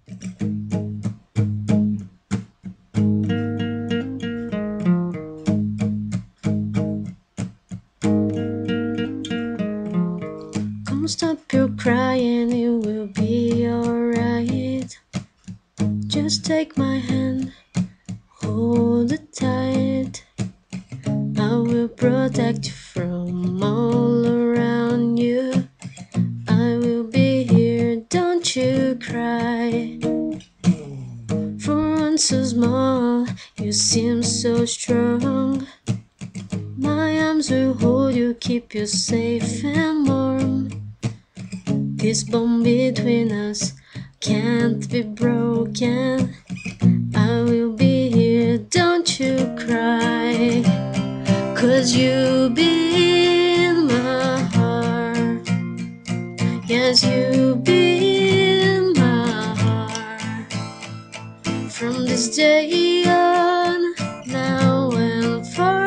Come stop your crying, it will be alright. Just take my hand, hold it tight. I will protect you from all around you. I will be here, don't you cry. For one so small, you seem so strong. My arms will hold you, keep you safe and warm. This bond between us can't be broken. I will be here, don't you cry. 'Cause you be in my heart. Yes, you be in my heart. From this day on, now and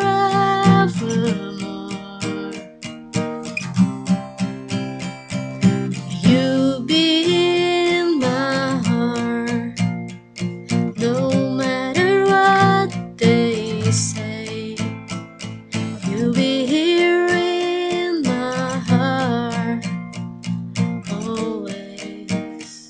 forevermore. You be in my heart. No matter what they say, you'll be here in my heart always.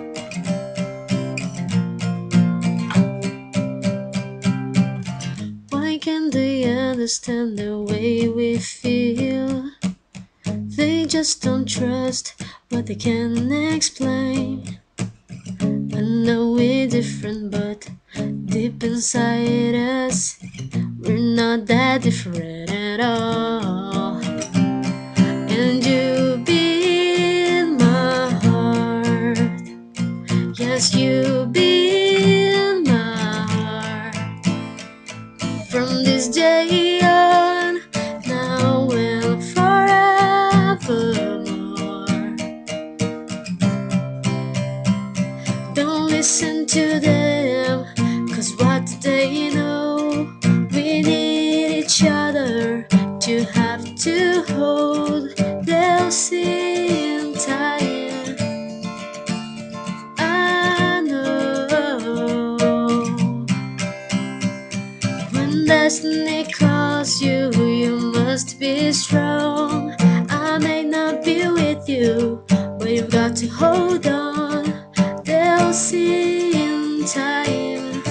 Why can't they understand the way we feel? They just don't trust what they can explain. I know we're different, but deep inside us, we're not that different at all. And you be in my heart. Yes, you be in my heart. From this day on, now and forevermore. Don't listen to them, 'cause what do they know? We need each other to have to hold. They'll see in time. I know when destiny calls you, you must be strong. I may not be with you, but you've got to hold on. They'll see in time.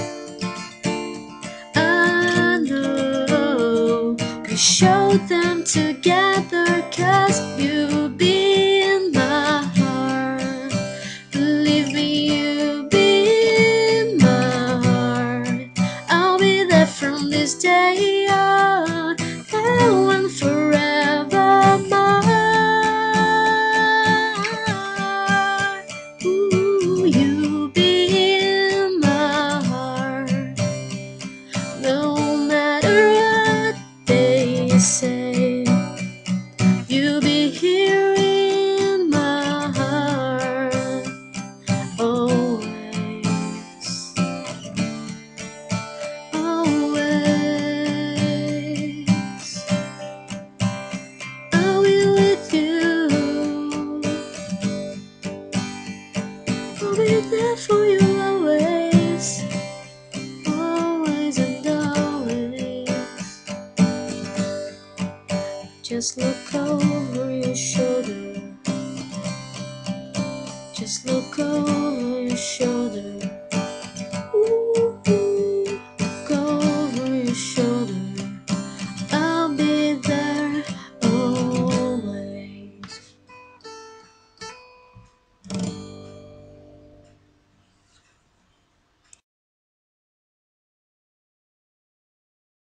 I know we show them together, 'cause you be in my heart. Believe me, you be in my heart. I'll be there from this day on, now and forevermore. Ooh, you be in my heart. No matter what they say, you'll be here in my heart always, always. I'll be with you. I'll be there for you always, always and always. Just look over your shoulder. Just look over your shoulder.